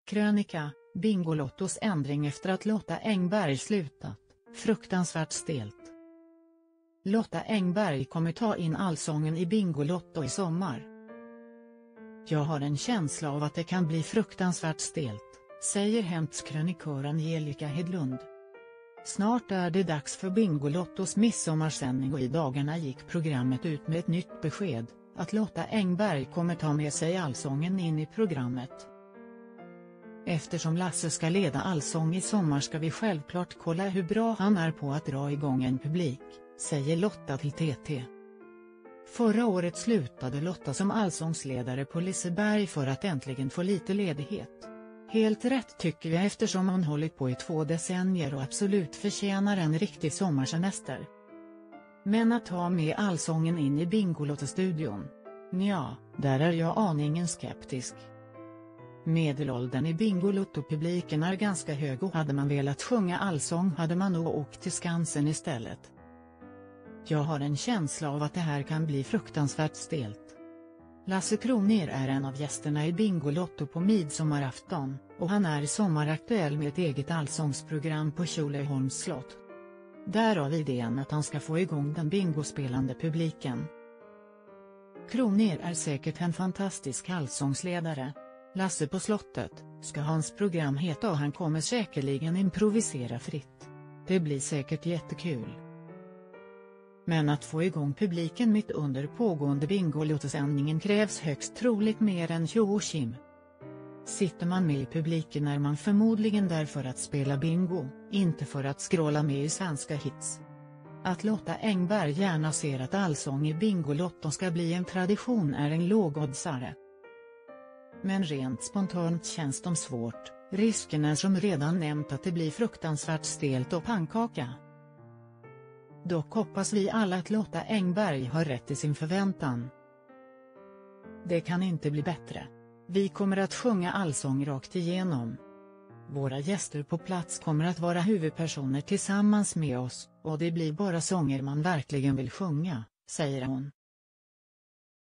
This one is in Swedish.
Krönika, Bingolottos ändring efter att Lotta Engberg slutat, fruktansvärt stelt. Lotta Engberg kommer ta in allsången i Bingolotto i sommar. Jag har en känsla av att det kan bli fruktansvärt stelt, säger Hämtskrönikör Angelica Hedlund. Snart är det dags för Bingolottos midsommarsändning och i dagarna gick programmet ut med ett nytt besked, att Lotta Engberg kommer ta med sig allsången in i programmet. Eftersom Lasse ska leda allsång i sommar ska vi självklart kolla hur bra han är på att dra igång en publik, säger Lotta till TT. Förra året slutade Lotta som allsångsledare på Liseberg för att äntligen få lite ledighet. Helt rätt tycker jag eftersom hon hållit på i 2 decennier och absolut förtjänar en riktig sommarsemester. Men att ta med allsången in i Bingolotto-studion? Nja, där är jag aningen skeptisk. Medelåldern i Bingolotto-publiken är ganska hög och hade man velat sjunga allsång hade man nog åkt till Skansen istället. Jag har en känsla av att det här kan bli fruktansvärt stelt. Lasse Kronér är en av gästerna i Bingolotto på midsommarafton, och han är sommaraktuell med ett eget allsångsprogram på Tjolöholms slott. Därav idén att han ska få igång den bingospelande publiken. Kronér är säkert en fantastisk allsångsledare. Lasse på slottet, ska hans program heta, och han kommer säkerligen improvisera fritt. Det blir säkert jättekul. Men att få igång publiken mitt under pågående Bingolotto-sändningen krävs högst troligt mer än tjo och tjim. Sitter man med i publiken är man förmodligen där för att spela bingo, inte för att scrolla med i svenska hits. Att Lotta Engberg gärna ser att allsång i Bingolotto ska bli en tradition är en lågoddsare. Men rent spontant känns de svårt, risken är som redan nämnt att det blir fruktansvärt stelt och pannkaka. Dock hoppas vi alla att Lotta Engberg har rätt i sin förväntan. Det kan inte bli bättre. Vi kommer att sjunga allsång rakt igenom. Våra gäster på plats kommer att vara huvudpersoner tillsammans med oss, och det blir bara sånger man verkligen vill sjunga, säger hon.